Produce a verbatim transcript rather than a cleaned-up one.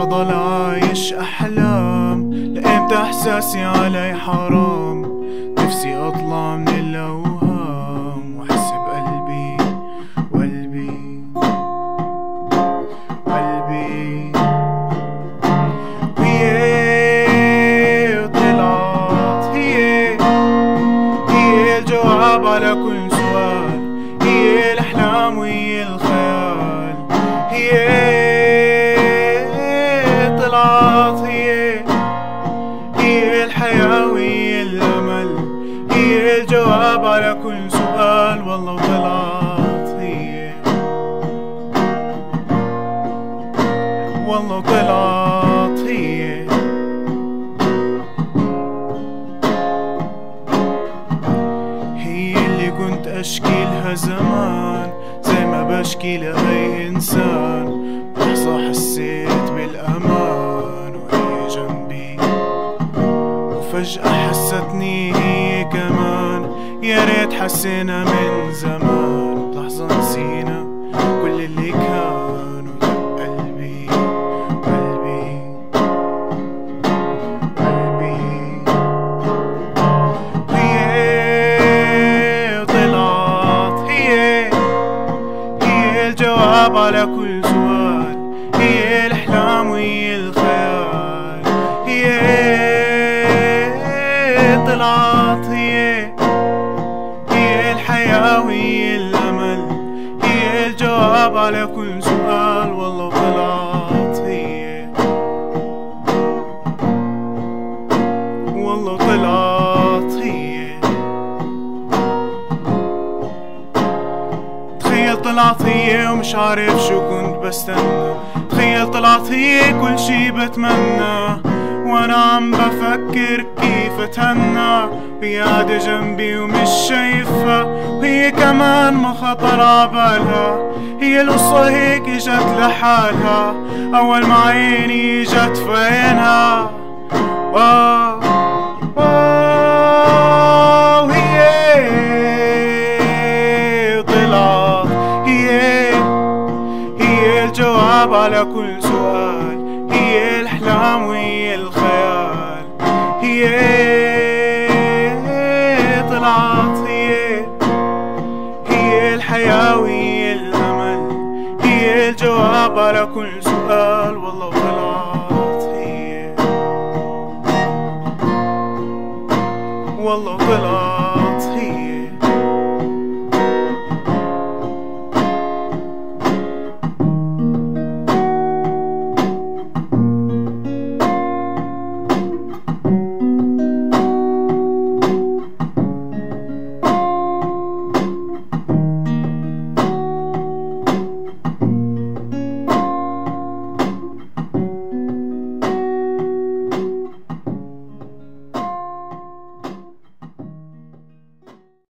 أضل عايش أحلام لإمتى إحساسي علي حرام. نفسي أطلع من الأوهام وأحس بقلبي وقلبي قلبي وهي طلعت هي هي الجواب على كل سؤال، هي الأحلام وهي الخيال، هي طلعت هي هي الحياة وهي الأمل، هي الجواب على كل سؤال. والله وطلعت هي، والله طلعت هي. هي اللي كنت أشكي لها زمان زي ما بشكي لأي إنسان. لحظة حسيت بالأمان وهي جنبي، وفجأة حستني هي كمان. يا ريت حسينا من زمان، بلحظة نسينا كل اللي كان. ودق قلبي قلبي قلبي هي طلعت هي هي الجواب على كل سؤال، هي الأحلام وهي الخيال، هي طلعت هي هي الحياة وهي الأمل، هي الجواب على كل سؤال. والله طلعت هي، والله طلعت هي. تخيل طلعت هي ومش عارف شو كنت بستنى. تخيل طلعت هي كل شي بتمنى، وانا عم بفكر كيف اتهنى. وهي قاعدة جنبي ومش شايفها، وهي كمان ما خطر عبالها. هي القصة هيك اجت لحالها، اول ما عيني جت في عينها. واو واو هي طلعت هي هي الجواب على كل سؤال، هي الأحلام وهي الخيال، هي طلعت هي هي الحياة وهي الأمل، هي الجواب على كل سؤال. والله طلعت